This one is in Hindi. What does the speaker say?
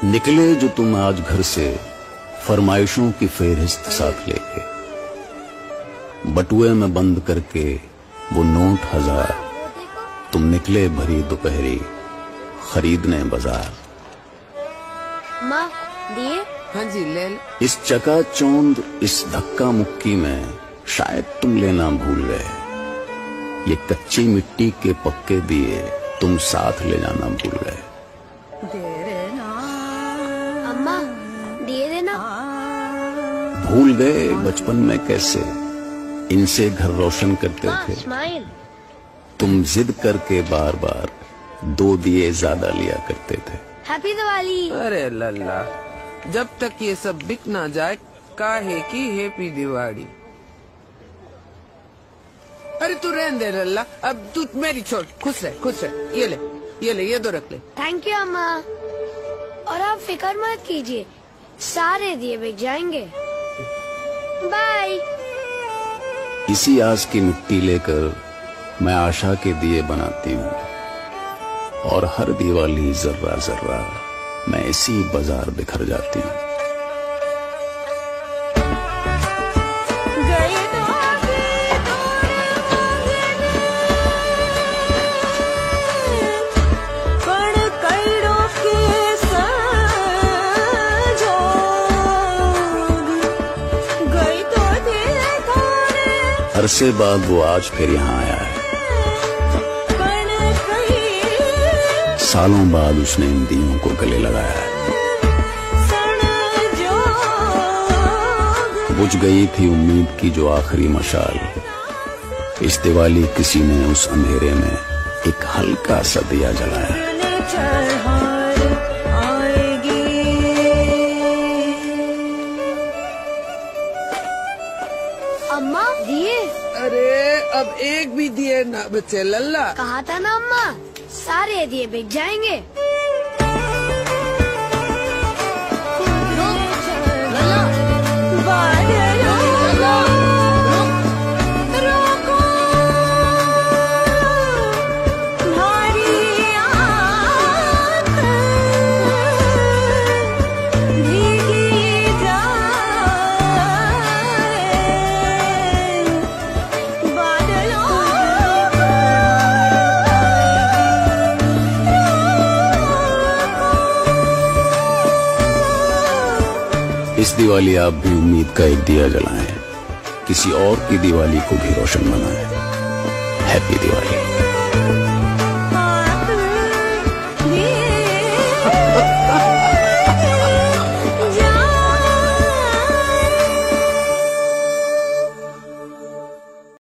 निकले जो तुम आज घर से फरमाइशों की फेहरिस्त साथ लेके, बटुए में बंद करके वो नोट 1000, तुम निकले भरी दोपहरी खरीदने बाजार। माँ दिए? हाँ जी ले लो। इस चकाचौंध इस धक्का मुक्की में शायद तुम लेना भूल गए, ये कच्ची मिट्टी के पक्के दिए तुम साथ ले जाना भूल गए। अम्मा दिए देना। भूल गए बचपन में कैसे इनसे घर रोशन करते थे। स्माइल। तुम जिद करके बार बार 2 दिए ज्यादा लिया करते थे। हैप्पी दिवाली। अरे लल्ला, जब तक ये सब बिक ना जाए काहे की हैप्पी दिवाली। अरे तू रहने दे लल्ला, अब तू मेरी छोड़, खुश रह खुश रह। ये ले ये 2 रख ले। थैंक यू अम्मा। और आप फिक्र मत कीजिए, सारे दिए बिक जाएंगे। बाय। इसी आस की मिट्टी लेकर मैं आशा के दिए बनाती हूँ, और हर दिवाली जर्रा जर्रा मैं इसी बाजार बिखर जाती हूँ। अरसे बाद वो आज फिर यहाँ आया है, सालों बाद उसने इन दियों को गले लगाया है। बुझ गई थी उम्मीद की जो आखिरी मशाल, इस दिवाली किसी ने उस अंधेरे में एक हल्का सा दिया जलाया। अम्मा दिए? अरे अब एक भी दिए ना बचे लल्ला। कहा था ना अम्मा, सारे दिए बिक जाएंगे। इस दिवाली आप भी उम्मीद का एक दिया जलाएं, किसी और की दिवाली को भी रोशन बनाएं। हैप्पी दिवाली।